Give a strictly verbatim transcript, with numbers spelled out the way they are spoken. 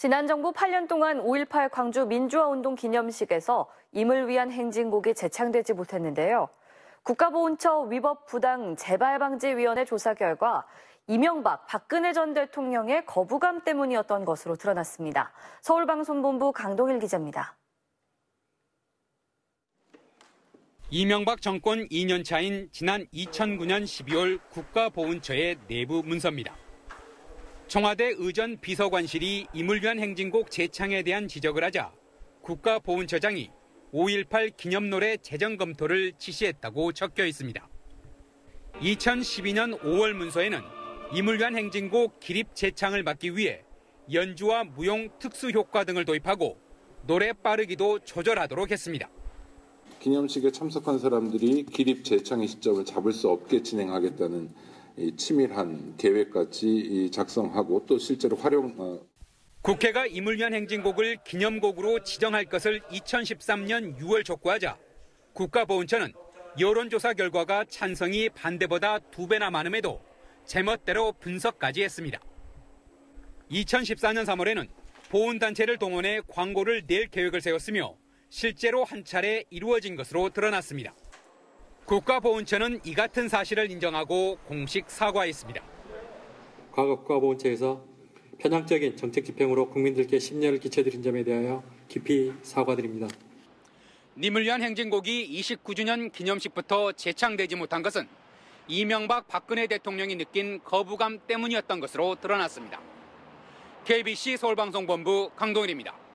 지난 정부 팔 년 동안 오일팔 광주 민주화운동 기념식에서 임을 위한 행진곡이 제창되지 못했는데요. 국가보훈처 위법 부당 재발방지위원회 조사 결과 이명박, 박근혜 전 대통령의 거부감 때문이었던 것으로 드러났습니다. 서울방송본부 강동일 기자입니다. 이명박 정권 이 년 차인 지난 이천구 년 십이월 국가보훈처의 내부 문서입니다. 청와대 의전 비서관실이 임을 위한 행진곡 제창에 대한 지적을 하자 국가보훈처장이 오일팔 기념노래 재정 검토를 지시했다고 적혀 있습니다. 이천십이 년 오월 문서에는 임을 위한 행진곡 기립 제창을 막기 위해 연주와 무용 특수 효과 등을 도입하고 노래 빠르기도 조절하도록 했습니다. 기념식에 참석한 사람들이 기립 제창의 시점을 잡을 수 없게 진행하겠다는 이 치밀한 계획까지 작성하고 또 실제로 활용. 국회가 임을 위한 행진곡을 기념곡으로 지정할 것을 이천십삼 년 유월 촉구하자 국가보훈처는 여론조사 결과가 찬성이 반대보다 두 배나 많음에도 제멋대로 분석까지 했습니다. 이천십사 년 삼월에는 보훈단체를 동원해 광고를 낼 계획을 세웠으며 실제로 한 차례 이루어진 것으로 드러났습니다. 국가보훈처는 이 같은 사실을 인정하고 공식 사과했습니다. 과거 국가보훈처에서 편향적인 정책 집행으로 국민들께 심려를 끼쳐드린 점에 대하여 깊이 사과드립니다. 임을 위한 행진곡이 이십구 주년 기념식부터 제창되지 못한 것은 이명박, 박근혜 대통령이 느낀 거부감 때문이었던 것으로 드러났습니다. 케이비씨 서울방송본부 강동일입니다.